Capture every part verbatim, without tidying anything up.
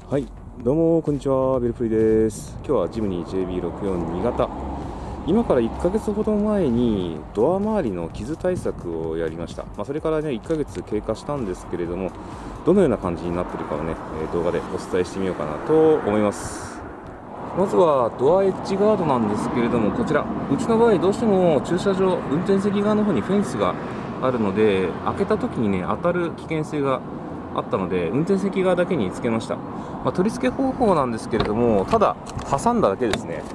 はい、どうもこんにちは、ベルプリです。今日はジムニー ジェイビーろくよんに 型。今からいっかげつほど前にドア周りの傷対策をやりました。まあ、それからねいっかげつ経過したんですけれども、どのような感じになっているかをね動画でお伝えしてみようかなと思います。まずはドアエッジガードなんですけれども、こちらうちの場合どうしても駐車場運転席側の方にフェンスがあるので、開けた時にね当たる危険性があったので運転席側だけにつけました。まあ、取り付け方法なんですけれども、ただ挟んだだけですね。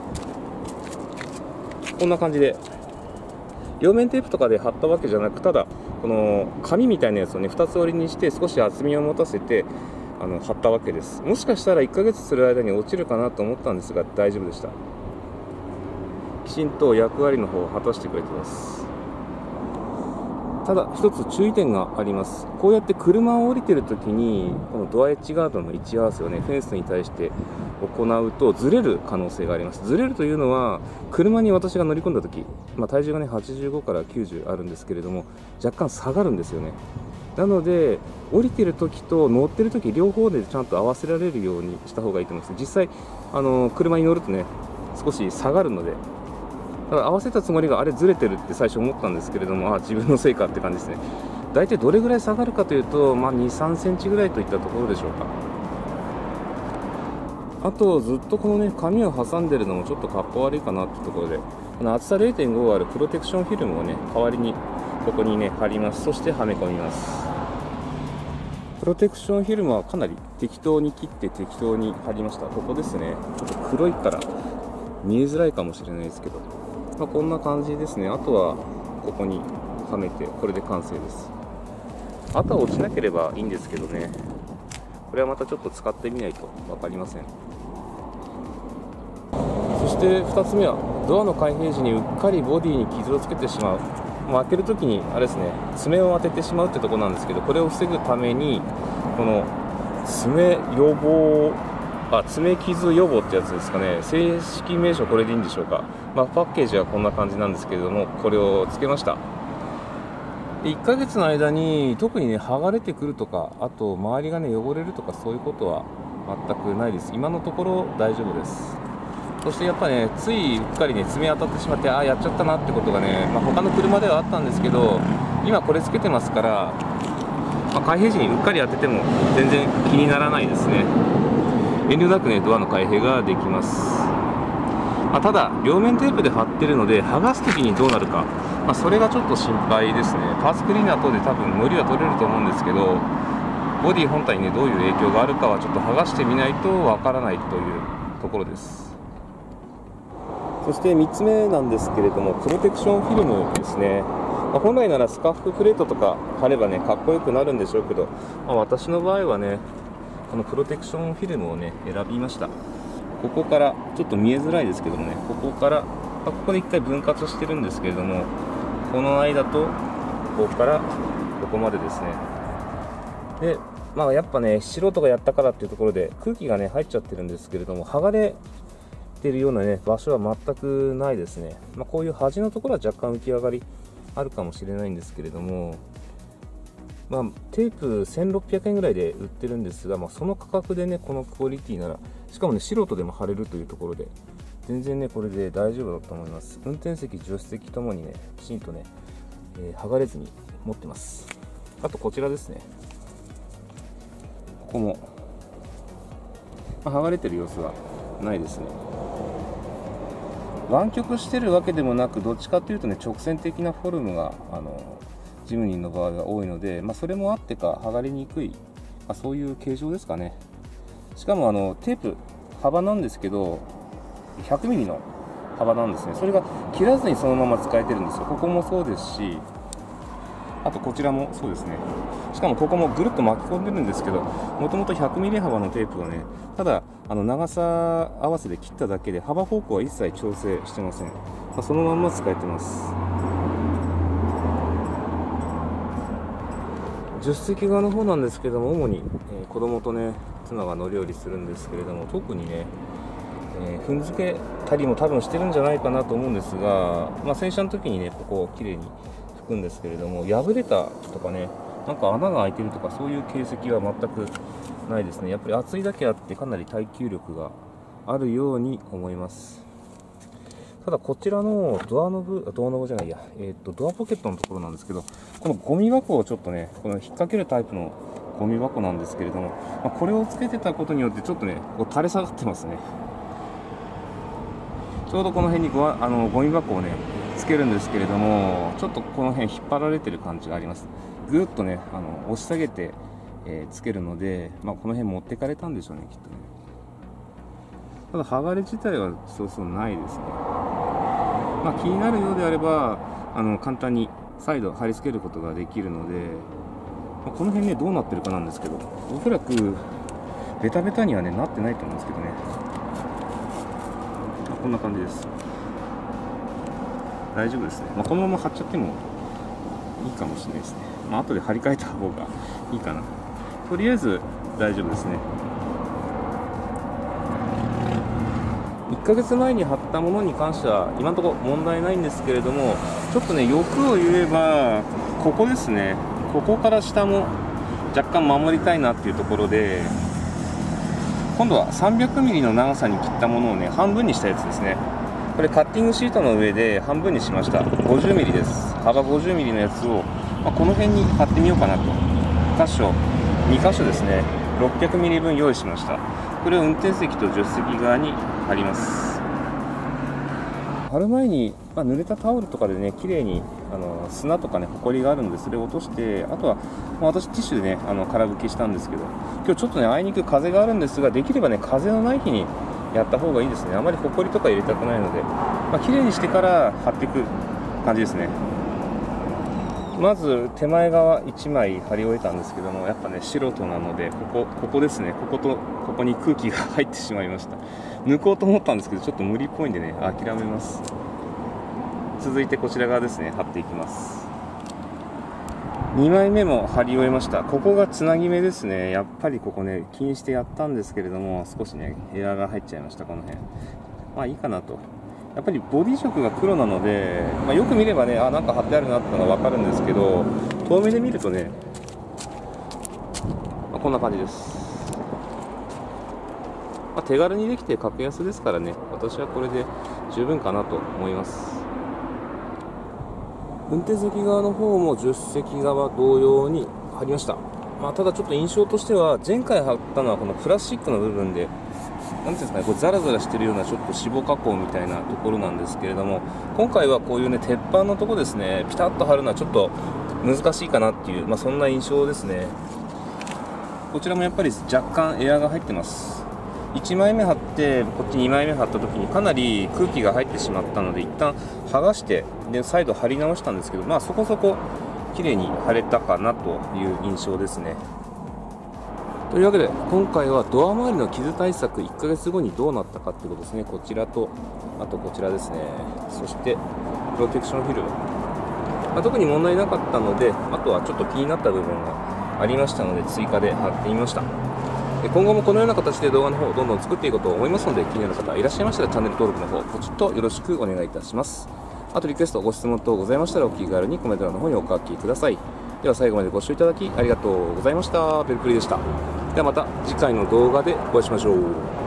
こんな感じで両面テープとかで貼ったわけじゃなく、ただこの紙みたいなやつをねふたつ折りにして少し厚みを持たせてあの貼ったわけです。もしかしたらいっかげつする間に落ちるかなと思ったんですが大丈夫でした。きちんと役割の方を果たしてくれてます。ただ一つ注意点があります。こうやって車を降りてるときにこのドアエッジガードの位置合わせをねフェンスに対して行うとずれる可能性があります。ずれるというのは車に私が乗り込んだとき、まあ、体重がねはちじゅうごからきゅうじゅうあるんですけれども、若干下がるんですよね。なので降りてるときと乗ってるとき両方でちゃんと合わせられるようにした方がいいと思います。実際あの車に乗るとね少し下がるので、だから合わせたつもりがあれずれてるって最初思ったんですけれども、あ自分のせいかって感じですね。大体どれぐらい下がるかというと、まあ、に、さんセンチぐらいといったところでしょうか。あとずっとこのね紙を挟んでるのもちょっとかっこ悪いかなってところで、この厚さ れいてんご あるプロテクションフィルムをね代わりにここにね貼ります。そしてはめ込みます。プロテクションフィルムはかなり適当に切って適当に貼りました。ここですね、ちょっと黒いから見えづらいかもしれないですけど、まあ、こんな感じですね。あとはここにはめてこれで完成です。あとは落ちなければいいんですけどね、これはまたちょっと使ってみないと分かりません。そしてふたつめはドアの開閉時にうっかりボディに傷をつけてしまう、もう開けるときにあれですね爪を当ててしまうってところなんですけど、これを防ぐためにこの爪予防あ爪傷予防ってやつですかね、正式名称これでいいんでしょうか。まあ、パッケージはこんな感じなんですけれども、これをつけました。いっかげつの間に特にね剥がれてくるとか、あと周りがね汚れるとかそういうことは全くないです。今のところ大丈夫です。そしてやっぱねついうっかりね爪当たってしまって、ああやっちゃったなってことがね、まあ、他の車ではあったんですけど、今これつけてますから、まあ、開閉時にうっかり当てても全然気にならないですね。遠慮なくねドアの開閉ができます。まあ、ただ両面テープで貼ってるので剥がす時にどうなるか、まあ、それがちょっと心配ですね。パーツクリーナー等で多分無理は取れると思うんですけど、ボディ本体に、ね、どういう影響があるかはちょっと剥がしてみないとわからないというところです。そしてみっつめなんですけれども、プロテクションフィルムですね。まあ、本来ならスカーフプレートとか貼ればねかっこよくなるんでしょうけど、まあ、私の場合はねこのプロテクションフィルムをね選びました。ここからちょっと見えづらいですけどもね、ここからここで一回分割してるんですけれども、この間とここからここまでですね。でまあやっぱね素人がやったからっていうところで空気がね入っちゃってるんですけれども、剥がれてるようなね場所は全くないですね。まあ、こういう端のところは若干浮き上がりあるかもしれないんですけれども、まあ、テープせんろっぴゃくえんぐらいで売ってるんですが、まあ、その価格でねこのクオリティなら、しかもね素人でも貼れるというところで全然ねこれで大丈夫だと思います。運転席助手席ともにねきちんとね、えー、剥がれずに持ってます。あとこちらですね、ここも、まあ、剥がれてる様子はないですね。湾曲してるわけでもなく、どっちかというとね直線的なフォルムがあのジムニーの場合が多いので、まあ、それもあってか剥がれにくい、まあ、そういう形状ですかね。しかもあのテープ幅なんですけどひゃくミリの幅なんですね。それが切らずにそのまま使えてるんですよ。ここもそうですし、あとこちらもそうですね。しかもここもぐるっと巻き込んでるんですけど、もともとひゃくミリ幅のテープをねただあの長さ合わせで切っただけで幅方向は一切調整してません。まあ、そのまんま使えてます。助手席側の方なんですけども、主に、えー、子供とね妻が乗り降りするんですけれども、特にね、えー、踏んづけたりも多分してるんじゃないかなと思うんですが、まあ、洗車の時にねここをきれいに拭くんですけれども、破れたとかねなんか穴が開いてるとかそういう形跡は全くないですね。やっぱり厚いだけあってかなり耐久力があるように思います。ただこちらのドアノブ、ドアノブじゃないや、えっと、ドアポケットのところなんですけど、このゴミ箱をちょっとね、この引っ掛けるタイプのゴミ箱なんですけれども、まあ、これをつけてたことによってちょっとね、こう垂れ下がってますね。ちょうどこの辺にゴあのゴミ箱をね、つけるんですけれども、ちょっとこの辺引っ張られてる感じがあります。ぐーっとね、あの押し下げて、えー、つけるので、まあ、この辺持ってかれたんでしょうね、きっとね。ただ剥がれ自体はそうそうないですね。まあ、気になるようであればあの簡単に再度貼り付けることができるので、まあ、この辺ねどうなってるかなんですけど、おそらくベタベタにはねなってないと思うんですけどね、まあ、こんな感じです。大丈夫ですね。まあ、このまま貼っちゃってもいいかもしれないですね。まあ後で貼り替えた方がいいかな。とりあえず大丈夫ですね。いっかげつまえに貼ったものに関しては今のところ問題ないんですけれども、ちょっとね欲を言えばここですね、ここから下も若干守りたいなっていうところで、今度は さんびゃくミリ の長さに切ったものをね半分にしたやつですね。これカッティングシートの上で半分にしました。 ごじゅうミリ です。幅 ごじゅうミリ のやつを、まあ、この辺に貼ってみようかなと。箇所に箇所ですね、ろっぴゃくミリぶん用意しました。これを運転席と助手席側に貼ります。貼る前に、まあ、濡れたタオルとかでね綺麗にあの砂とかねホコリがあるんで、それを落として、あとは、まあ、私ティッシュでねあの空拭きしたんですけど、今日ちょっとねあいにく風があるんですが、できればね風のない日にやった方がいいですね。あまりホコリとか入れたくないので、まあ、綺麗にしてから貼っていく感じですね。まず手前側いちまい貼り終えたんですけども、やっぱね素人なので、ここここですね、こことここに空気が入ってしまいました。抜こうと思ったんですけどちょっと無理っぽいんでね諦めます。続いてこちら側ですね、貼っていきます。にまいめも貼り終えました。ここがつなぎ目ですね。やっぱりここね気にしてやったんですけれども、少しねエアが入っちゃいました。この辺まあいいかなと。やっぱりボディ色が黒なので、まあ、よく見ればね、あ、なんか貼ってあるなってのが分かるんですけど、遠目で見るとね、まあ、こんな感じです。まあ、手軽にできて格安ですからね、私はこれで十分かなと思います。運転席側の方も助手席側同様に貼りました。まあ、ただちょっと印象としては、前回貼ったのはこのプラスチックの部分で、なんていうんですかね、こうザラザラしてるようなちょっと脂肪加工みたいなところなんですけれども、今回はこういうね鉄板のとこですね、ピタッと貼るのはちょっと難しいかなっていう、まあ、そんな印象ですね。こちらもやっぱり若干エアが入ってます。いちまいめ貼ってこっちにまいめ貼った時にかなり空気が入ってしまったので、一旦剥がしてで再度貼り直したんですけど、まあそこそこ綺麗に貼れたかなという印象ですね。というわけで今回はドア周りの傷対策いっかげつごにどうなったかということですね。こちらとあとこちらですね、そしてプロテクションフィルム、まあ、特に問題なかったので、あとはちょっと気になった部分がありましたので追加で貼ってみました。今後もこのような形で動画の方をどんどん作っていこうと思いますので、気になる方いらっしゃいましたらチャンネル登録の方ポチッとよろしくお願いいたします。あとリクエストご質問等ございましたらお気軽にコメント欄の方にお書きください。では最後までご視聴いただきありがとうございました。ベルクリでした。ではまた次回の動画でお会いしましょう。